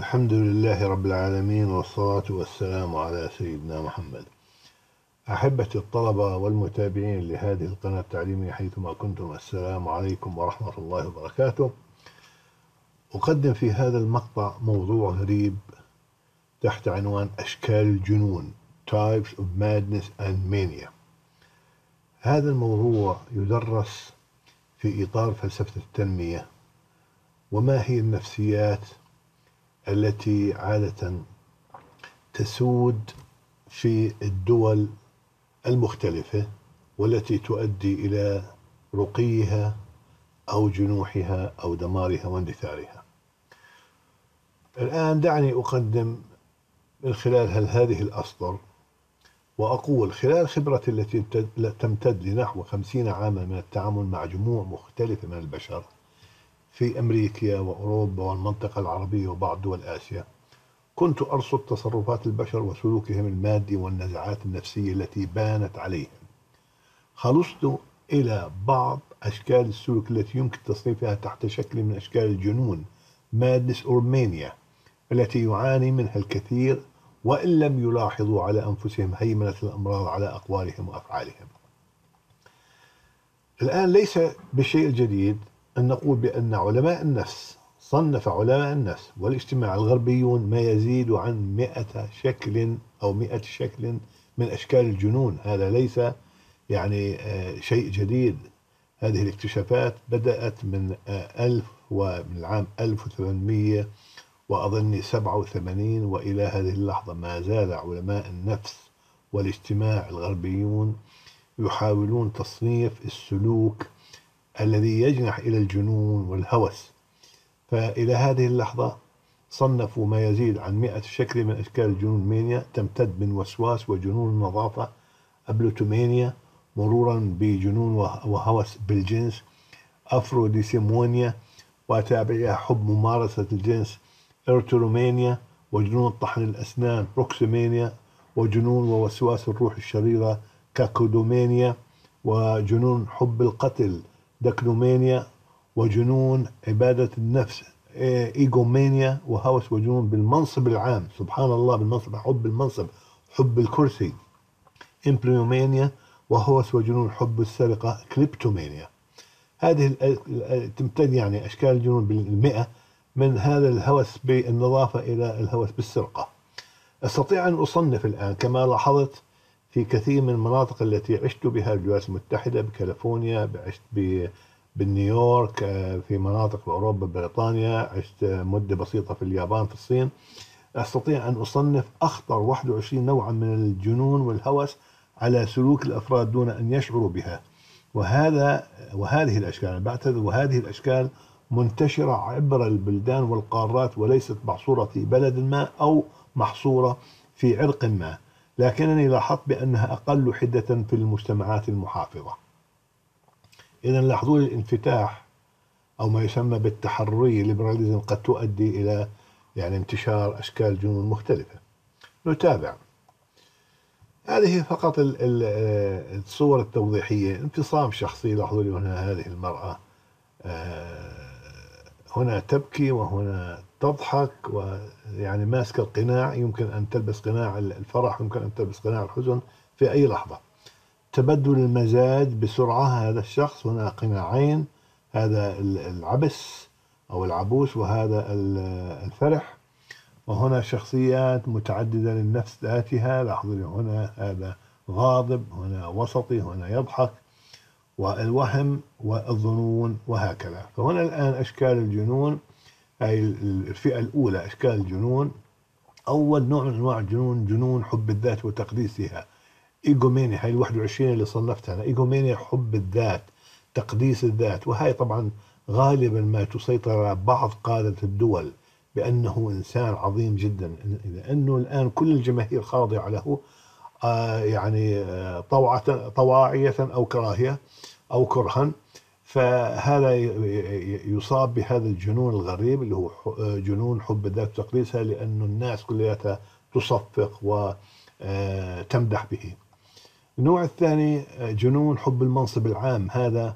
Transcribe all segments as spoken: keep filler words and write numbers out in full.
الحمد لله رب العالمين، والصلاة والسلام على سيدنا محمد. أحبتي الطلبة والمتابعين لهذه القناة التعليمية حيثما كنتم، السلام عليكم ورحمة الله وبركاته. أقدم في هذا المقطع موضوع غريب تحت عنوان أشكال الجنون Types of Madness and Mania. هذا الموضوع يدرس في إطار فلسفة التنمية، وما هي النفسيات التي عادة تسود في الدول المختلفة والتي تؤدي إلى رقيها أو جنوحها أو دمارها واندثارها. الآن دعني أقدم من خلال هل هذه الأسطر، وأقول خلال خبرتي التي تمتد لنحو خمسين عاما من التعامل مع جموع مختلفة من البشر في أمريكا وأوروبا والمنطقة العربية وبعض دول آسيا، كنت أرصد تصرفات البشر وسلوكهم المادي والنزعات النفسية التي بانت عليهم. خلصت إلى بعض أشكال السلوك التي يمكن تصنيفها تحت شكل من أشكال الجنون Madness or Mania، التي يعاني منها الكثير وإن لم يلاحظوا على أنفسهم هيمنة الأمراض على أقوالهم وأفعالهم. الآن ليس بالشيء الجديد أن نقول بأن علماء النفس صنف علماء النفس والاجتماع الغربيون ما يزيد عن مئة شكل أو مئة شكل من أشكال الجنون. هذا ليس يعني شيء جديد. هذه الاكتشافات بدأت من ألف ومن العام ألف وثمانمئة وأظن سبعة وثمانين وإلى هذه اللحظة ما زال علماء النفس والاجتماع الغربيون يحاولون تصنيف السلوك الذي يجنح إلى الجنون والهوس. فإلى هذه اللحظة صنفوا ما يزيد عن مئة شكل من أشكال الجنون مانيا، تمتد من وسواس وجنون النظافة أبلوتومانيا، مرورا بجنون وهوس بالجنس أفروديسيمونيا، وتابعها حب ممارسة الجنس إرترومانيا، وجنون طحن الأسنان بروكسيمانيا، وجنون ووسواس الروح الشريرة كاكودومانيا، وجنون حب القتل دكنومانيا، وجنون عبادة النفس إيجومانيا، وهوس وجنون بالمنصب العام، سبحان الله، بالمنصب، حب المنصب، حب الكرسي إمبريومانيا، وهوس وجنون حب السرقة كليبتومانيا. هذه تمتد يعني أشكال الجنون بالمئة، من هذا الهوس بالنظافة إلى الهوس بالسرقة. أستطيع أن أصنف الآن كما لاحظت في كثير من المناطق التي عشت بها بالولايات المتحدة، بكاليفورنيا، عشت بنيويورك، في مناطق في أوروبا، بريطانيا، عشت مدة بسيطة في اليابان، في الصين. أستطيع أن أصنف أخطر واحد وعشرين نوعا من الجنون والهوس على سلوك الأفراد دون أن يشعروا بها. وهذا وهذه الأشكال بعتذر وهذه الأشكال منتشرة عبر البلدان والقارات، وليست محصورة في بلد ما أو محصورة في عرق ما، لكنني لاحظت بأنها أقل حدة في المجتمعات المحافظة. إذا لاحظوا الانفتاح أو ما يسمى بالتحررية الليبراليزم قد تؤدي إلى يعني انتشار أشكال جنون مختلفة. نتابع. هذه فقط الصور التوضيحية. انفصام شخصي. لاحظوا لي هنا هذه المرأة هنا تبكي وهنا تضحك، ويعني ماسكة القناع. يمكن أن تلبس قناع الفرح، يمكن أن تلبس قناع الحزن في أي لحظة. تبدل المزاج بسرعة. هذا الشخص هنا قناعين، هذا العبس أو العبوس وهذا الفرح. وهنا شخصيات متعددة للنفس ذاتها. لاحظوا لي هنا هذا غاضب، هنا وسطي، هنا يضحك، والوهم والظنون وهكذا. فهنا الآن أشكال الجنون، هاي الفئة الأولى أشكال الجنون. أول نوع من أنواع الجنون جنون حب الذات وتقديسها، إيجومانيا. هاي الواحد وعشرين اللي صنفتها أنا. إيجومانيا حب الذات، تقديس الذات. وهي طبعا غالبا ما تسيطر على بعض قادة الدول بأنه إنسان عظيم جدا، لأنه الآن كل الجماهير خاضعة له، آه يعني آه طوعة طواعية أو كراهية أو كرها. فهذا يصاب بهذا الجنون الغريب اللي هو جنون حب الذات وتقديسها، لأن الناس كلها تصفق وتمدح به. النوع الثاني جنون حب المنصب العام. هذا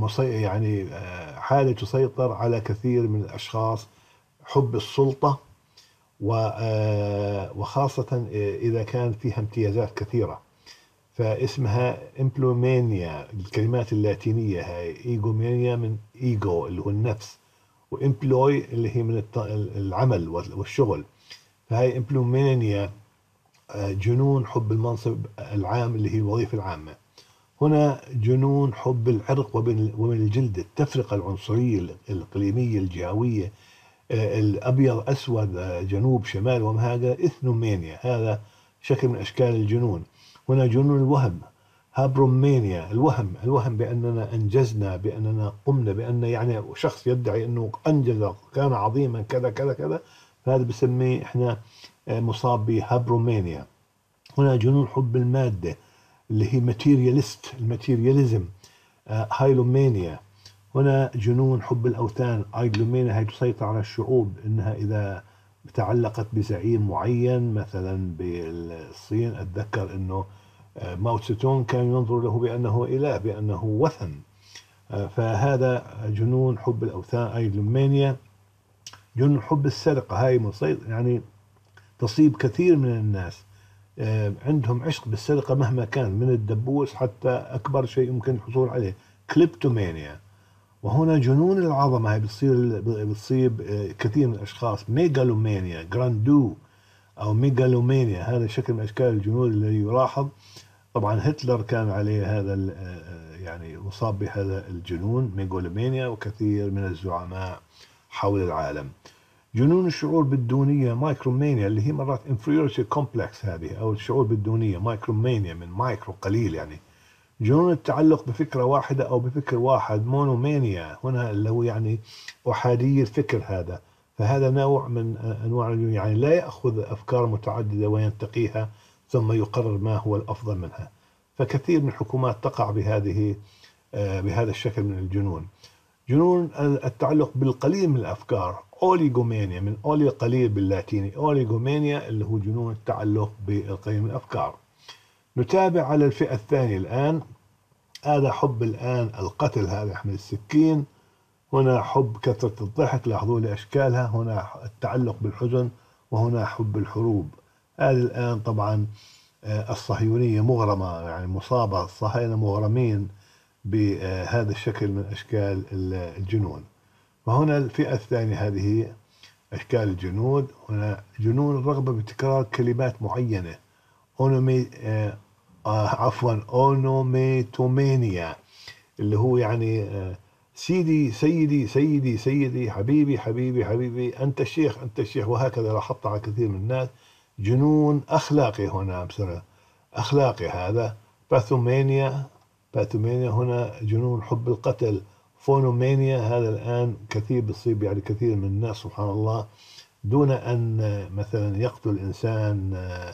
يعني حالة تسيطر على كثير من الأشخاص، حب السلطة وخاصة إذا كان فيها امتيازات كثيرة. فاسمها إمبلومانيا، الكلمات اللاتينية هاي. إيجومانيا من إيجو اللي هو النفس، وإمبلوي اللي هي من العمل والشغل. فهي إمبلومانيا جنون حب المنصب العام اللي هي الوظيفة العامة. هنا جنون حب العرق ومن الجلد، التفرقة العنصرية الإقليمية الجهوية، الأبيض أسود، جنوب شمال وما هذا. إثنومانيا هذا شكل من أشكال الجنون. هنا جنون الوهم، هابرومانيا، الوهم الوهم بأننا أنجزنا، بأننا قمنا، بأن يعني شخص يدعي أنه أنجز، كان عظيما كذا كذا كذا، فهذا بسميه إحنا مصاب بهابرومانيا. هنا جنون حب المادة اللي هي ماتيرياليست، الماتيرياليزم، هايلومانيا. هنا جنون حب الأوثان، ايدلومانيا، هي تسيطر على الشعوب، إنها إذا تعلقت بزعيم معين. مثلا بالصين أتذكر أنه ماو تسي تونغ كان ينظر له بأنه إله، بأنه وثن. فهذا جنون حب الأوثان، ايدلومانيا. جنون حب السرقة، هاي مسيطر يعني تصيب كثير من الناس، عندهم عشق بالسرقة مهما كان، من الدبوس حتى أكبر شيء يمكن الحصول عليه، كليبتومانيا. وهنا جنون العظمة، هي بتصير بتصيب كثير من الأشخاص، ميغالومانيا، جراندو أو ميغالومانيا. هذا شكل من أشكال الجنون الذي يلاحظ. طبعا هتلر كان عليه هذا يعني مصاب بهذا الجنون ميغالومانيا، وكثير من الزعماء حول العالم. جنون الشعور بالدونية، مايكرومانيا، اللي هي مرات inferiority complex هذه، أو الشعور بالدونية، مايكرومانيا من مايكرو قليل يعني. جنون التعلق بفكرة واحدة أو بفكر واحد، مونومانيا، هنا اللي هو يعني أحادي الفكر هذا. فهذا نوع من أنواع يعني لا يأخذ أفكار متعددة وينتقيها ثم يقرر ما هو الأفضل منها. فكثير من الحكومات تقع بهذه بهذا الشكل من الجنون. جنون التعلق بالقليل من الأفكار، أوليغومانيا، من أولي قليل باللاتيني، أوليغومانيا اللي هو جنون التعلق بالقليل من الأفكار. نتابع على الفئة الثانية الآن. هذا حب الآن القتل، هذا يحمل السكين. هنا حب كثرة الضحك، لاحظوا لي أشكالها. هنا التعلق بالحزن، وهنا حب الحروب. هذه الآن طبعا الصهيونية مغرمة، يعني مصابة، الصهاينة مغرمين بهذا الشكل من أشكال الجنون. وهنا الفئة الثانية، هذه أشكال الجنون. هنا جنون الرغبة بتكرار كلمات معينة، أونومي آه آه عفوا أونوميتومانيا، اللي هو يعني آه سيدي سيدي سيدي سيدي، حبيبي حبيبي حبيبي، أنت الشيخ أنت الشيخ، وهكذا لاحظت على كثير من الناس. جنون أخلاقي هنا بصراحة، أخلاقي هذا. باثومانيا، باثومانيا هنا جنون حب القتل. فونومانيا، هذا الآن كثير بتصيب يعني كثير من الناس سبحان الله، دون أن مثلا يقتل الإنسان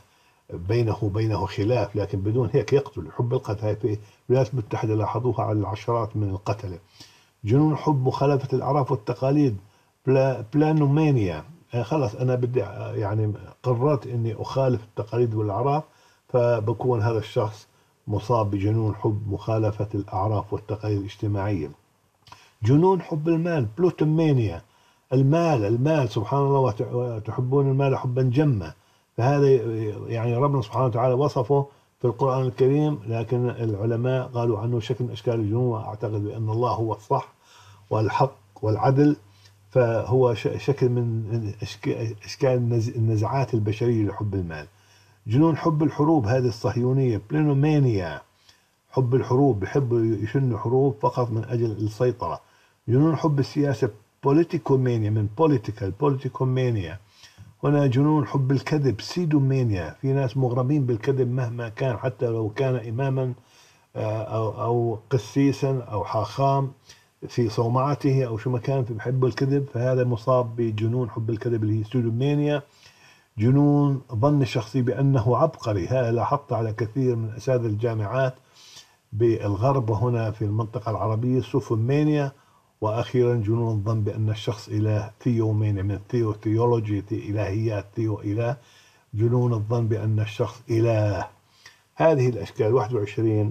بينه وبينه خلاف، لكن بدون هيك يقتل. حب القتل هاي في الولايات المتحدة لاحظوها على العشرات من القتلة. جنون حب مخالفة الأعراف والتقاليد، بلا بلانومانيا، خلص أنا بدي يعني قررت إني أخالف التقاليد والأعراف، فبكون هذا الشخص مصاب بجنون حب مخالفة الأعراف والتقاليد الاجتماعية. جنون حب المال، بلوتومانيا، المال المال سبحان الله، وتحبون المال حبا جما. فهذا يعني ربنا سبحانه وتعالى وصفه في القرآن الكريم، لكن العلماء قالوا عنه شكل من أشكال الجنون، وأعتقد بأن الله هو الصح والحق والعدل. فهو شكل من أشكال النزعات البشرية لحب المال. جنون حب الحروب، هذه الصهيونية، بلينومانيا، حب الحروب، بحبوا يشنوا حروب فقط من أجل السيطرة. جنون حب السياسة، بوليتيكومانيا، من بوليتيكال، بوليتيكومانيا. هنا جنون حب الكذب، سيدومانيا، في ناس مغرمين بالكذب مهما كان، حتى لو كان إماما أو أو قسيسا أو حاخام في صومعته أو شو ما كان، بحب الكذب، فهذا مصاب بجنون حب الكذب اللي هي سيدومانيا. جنون ظن الشخصي بأنه عبقري، هذا لاحظت على كثير من أساتذة الجامعات بالغرب وهنا في المنطقة العربية، سوفومانيا. وأخيرا جنون الظن بأن الشخص إله، ثيومانيا، من ثيو، ثيولوجي، إلهيات، ثيو إله، جنون الظن بأن الشخص إله. هذه الأشكال واحد وعشرين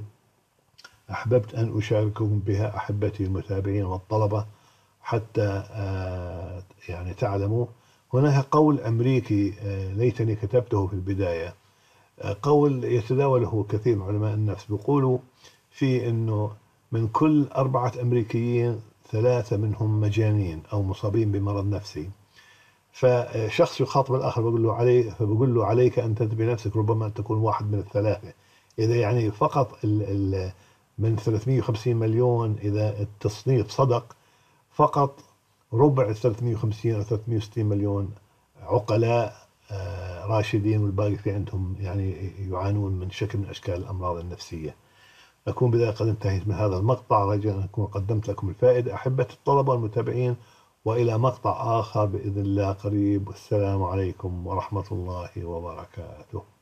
أحببت أن أشارككم بها أحبتي المتابعين والطلبة، حتى يعني تعلموا. هناك قول أمريكي ليتني كتبته في البداية، قول يتداوله كثير من علماء النفس، بيقولوا في أنه من كل أربعة أمريكيين ثلاثة منهم مجانين أو مصابين بمرض نفسي. فشخص يخاطب الآخر بيقول له علي فبقول له عليك أن تنتبه نفسك، ربما أن تكون واحد من الثلاثة. إذا يعني فقط ال ال من ثلاثمئة وخمسين مليون، إذا التصنيف صدق، فقط ربع ثلاثمئة وخمسين أو ثلاثمئة وستين مليون عقلاء آه، راشدين، والباقي في عندهم يعني يعانون من شكل من أشكال الأمراض النفسية. أكون بذلك قد انتهيت من هذا المقطع، رجاء أن أكون قدمت لكم الفائدة أحبة الطلبة والمتابعين، وإلى مقطع آخر بإذن الله قريب، والسلام عليكم ورحمة الله وبركاته.